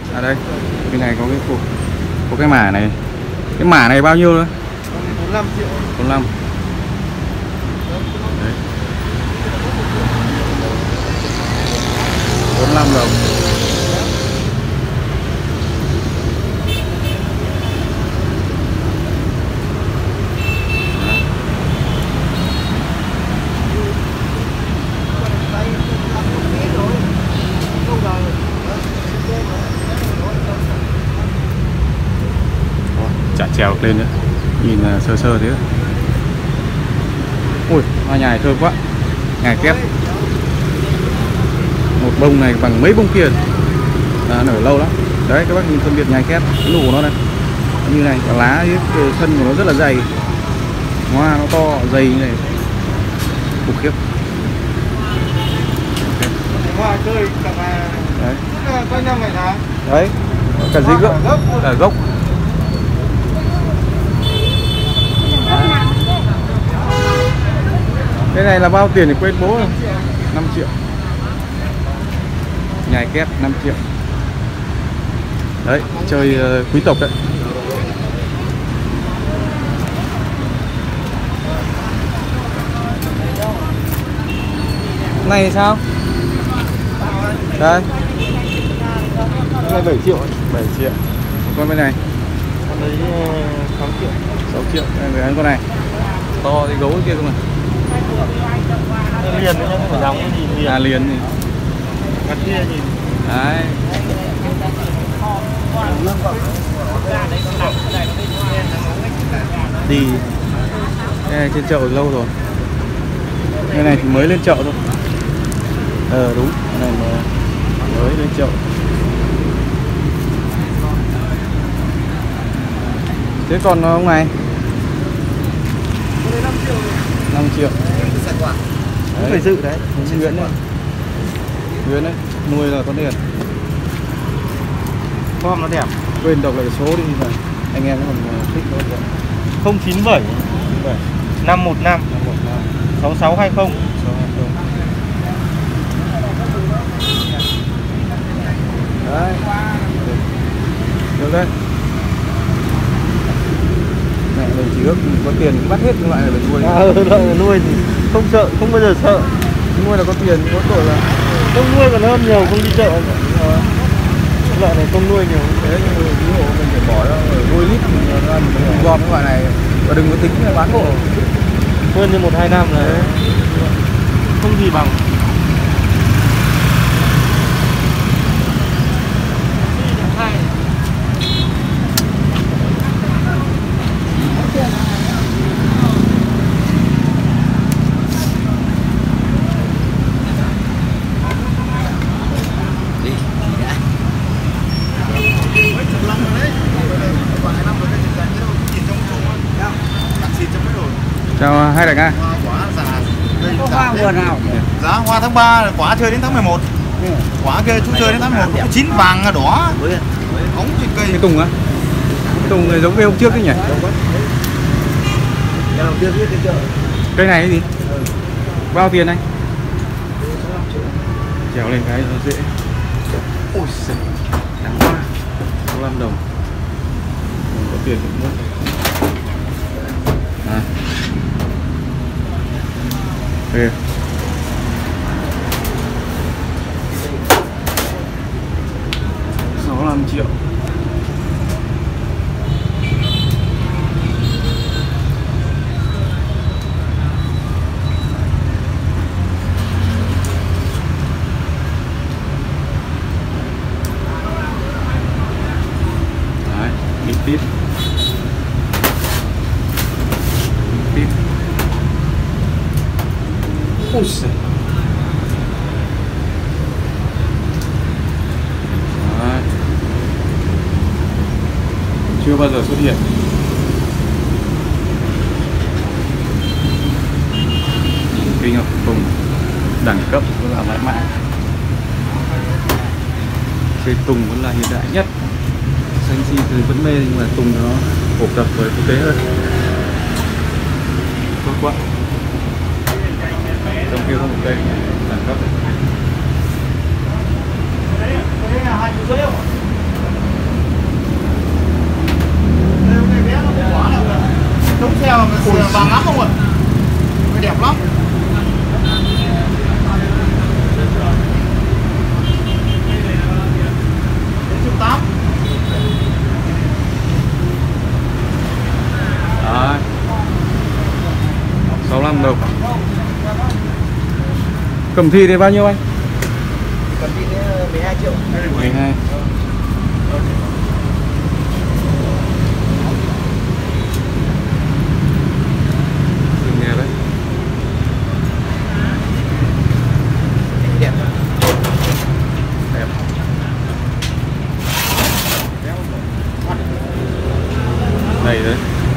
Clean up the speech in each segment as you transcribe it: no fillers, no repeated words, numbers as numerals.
À đây, bên này có cái cục, có cái mả này. Cái mả này bao nhiêu nữa? 45 triệu. 45. Đấy. 45 đồng. Chả trèo lên nữa, nhìn sơ sơ thế. Ui, hoa nhài thơm quá, nhài kép. Một bông này bằng mấy bông kia, nở lâu lắm. Đấy, các bác nhìn phân biệt nhài kép, cái nụ của nó này như này, cả lá cái thân của nó rất là dày, hoa nó to dày như này, khủng khiếp. Hoa chơi cả đấy, có 5 ngày tháng. đấy, cả dây gốc, cả gốc. Cái này là bao tiền thì quên bố rồi. 5 triệu. Nhài kép 5 triệu. Đấy, chơi quý tộc đấy. Này thì sao? Đây. Cái này 7 triệu. 7 triệu. Con bên này. Con đấy 6 triệu. 6 triệu. Đây người ăn con này. To thì gấu kia cơ mà. Liền đấy nhá, không phải dòng cái gì liền. À liền thì. Mặt kia nhìn. Đấy. Đi. Cái này trên chợ lâu rồi. Cái này thì mới lên chợ thôi. Đúng, cái này mới lên chợ. Thế còn ông này? 5 triệu. 5 triệu. Cũng phải dự đấy. Nguyễn đấy. Nguyễn đấy, nuôi là có tiền. Form nó đẹp. Quên đọc lại số đi mà anh em còn thích nó rồi. 097 515 6620. Đấy. Được đấy. Mẹ mình chỉ ước có tiền bắt hết những loại này để nuôi. Loại này nuôi thì không sợ, không bao giờ sợ. Nuôi là có tiền, có tội là không nuôi còn hơn nhiều, không đi chợ. Loại này không nuôi nhiều. Thế nhưng mà ví dụ mình phải bỏ ra nuôi lít mình gom cái loại này và đừng có tính là bán hộ. Hơn như 1-2 năm là không gì bằng. Chào hai đại ca. Có hoa mùa nào? Giá hoa tháng 3, quả chơi đến tháng 11. Quả kia chú chơi đến tháng 11, chín vàng đỏ. Ống trên cây. Cái tùng á? Cái tùng này giống với hôm trước đấy nhỉ? Cây này cái gì? Bao tiền anh? Trèo lên cái nó dễ. Ôi giời, đáng quá. 65 đồng. Mình có tiền cũng mất. À. Okay. $65 triệu. Đấy, bít tít. Ôi giời. Đấy. Chưa bao giờ xuất hiện. Kinh không? Cùng đẳng cấp vẫn là mãi mãi. Cây tùng vẫn là hiện đại nhất. Xanh chi thì vẫn mê nhưng mà tùng nó phổ cập với quốc tế hơn. Tốt quá. Trong kia không một cây đẳng cấp. Cẩm Thị thì bao nhiêu anh? Cẩm Thị 12 triệu. 12. Dừng nhà đấy. Đẹp. Đẹp. Này đấy.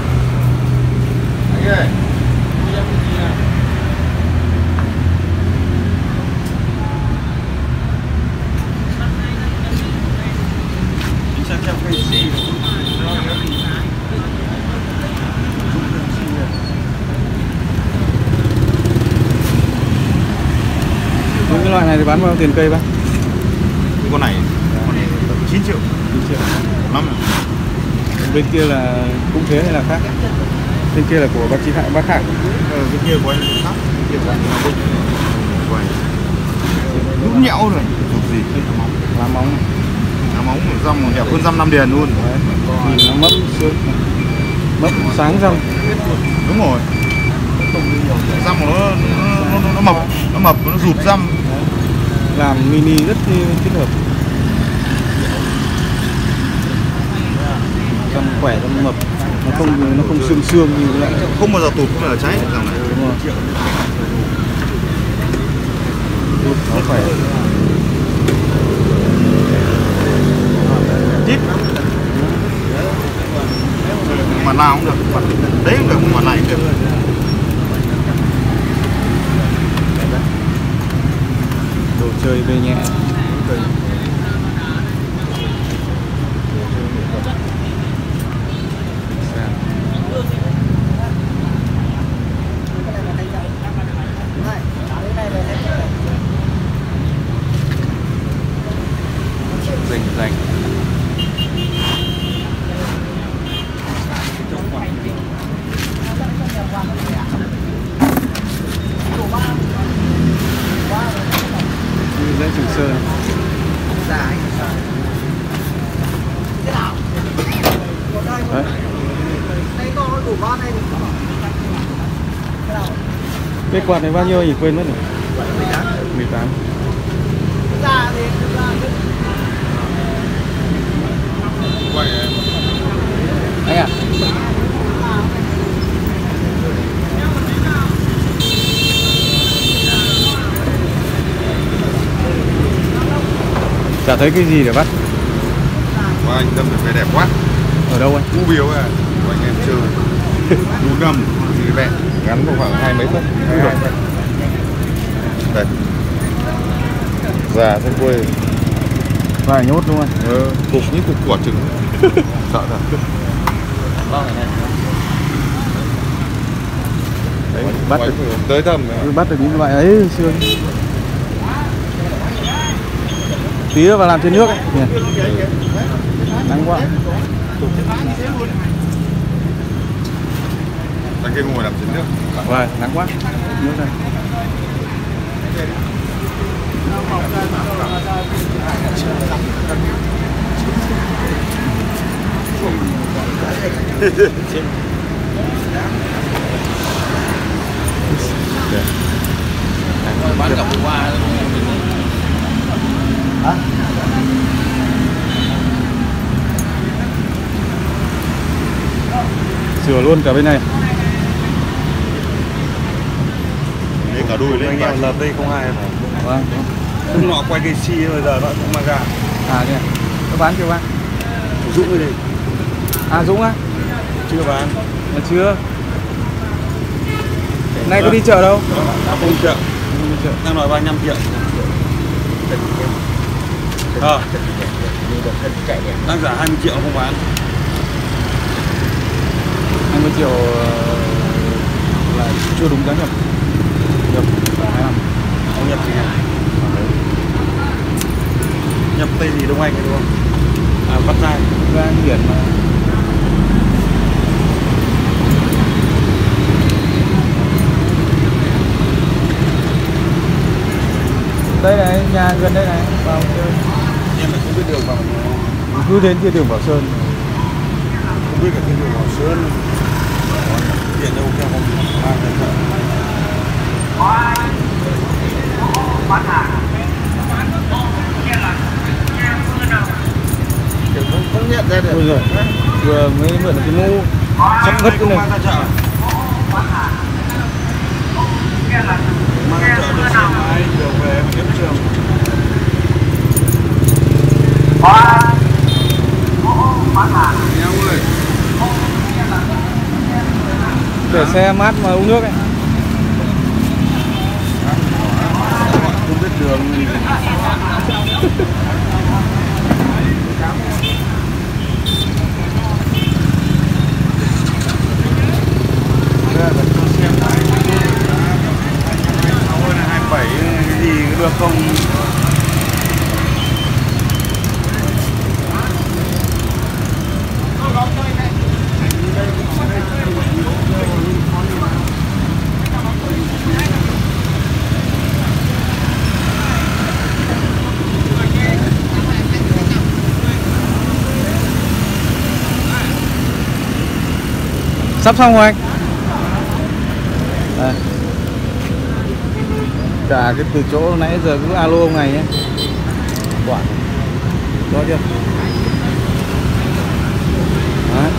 Những cái loại này thì bán bao tiền cây bác? Con này 9 triệu. 9 triệu. Lắm. Bên kia là cũng thế hay là khác? Bên kia là của bác Chí Hại, bác khác. Bên kia của anh khác. Bên kia của anh Quay. Nhũn nhẽo rồi. Dục gì? Lá móng. Lá móng răm đẹp hơn răm Nam Điền luôn. Đấy. Nhìn nó mấp sương. Mấp sáng răm. Đúng rồi. Răm của nó mập, nó rụt răm. Làm mini rất thích hợp. Răm khỏe, răm mập. Nó không xương xương như vậy. Không bao giờ tụt, không bao giờ cháy dòng này. Đúng rồi. Nó khỏe. Chít. Mặt nào cũng được, mặt đấy cũng được, mặt này cũng được. Đồ chơi về nhẹ. Rành. Dãy Trường Sơn. Đấy. Cái quạt này bao nhiêu nhỉ? Quên mất rồi. 18. Anh à? Chả thấy cái gì để bắt. Wow, anh Tâm phải đẹp quá. Ở đâu anh? Cú biếu à, của anh em chơi. Cú đâm gì vậy? Gắn vào khoảng 20 mấy phút. Đây. Già thân quê. Phải nhốt đúng không? Cục như cục quả trứng. Sợ thật. Đấy, bắt được tới tầm bắt được những loại ấy xương. Tí nữa vào làm trên nước ấy. Nắng quá. Đang kia ngồi làm trên nước. Vâng, nắng quá. Nước đây. Bán cả hôm qua. Hả? Sửa luôn cả bên này. Lên cả đuôi lên anh em lập đây không ai hả? Vâng. Hôm nọ quay cái xi bây giờ nó cũng mang ra. À thế à? Nó bán chưa bác? Dũng đây. À Dũng á? Chưa bán. Là chưa. Nay có đi chợ đâu? Không chợ. Đang nói 35 triệu. Đang giả 20 triệu không bán. 20 triệu là chưa đúng giá nhập. Nhập 25. Không nhập gì cả. Nhập tên gì Đông Anh đúng không? À, Văn Giang. Ra hiển mà. Đây này, nhà gần đây này, vào chơi. Em lại không biết đường vào. Cứ đến kia đường Bảo Sơn. Không biết cả cái đường Bảo Sơn. Điện đâu theo không mang ra chợ. Không nhận ra được. Ôi giời, vừa mới mượn cái mũ sắp ngất cái này. Mang ra chợ được xe máy chiều về mà kiếm trường. Nhau ơi. Để xe mát mà uống nước ấy. Không biết đường. Xem lại 27 cái gì được không? Sắp xong rồi anh. Đây. Cả cái từ chỗ nãy giờ cứ alo ông này nhé. Quản. Rõ chưa? Đấy.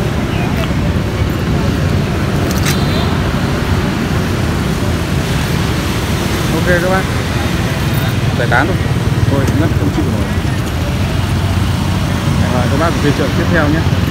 Ok các bác. Giải tán rồi. Thôi ngất không chịu nổi. Hẹn gặp lại các bác ở phiên chợ tiếp theo nhé.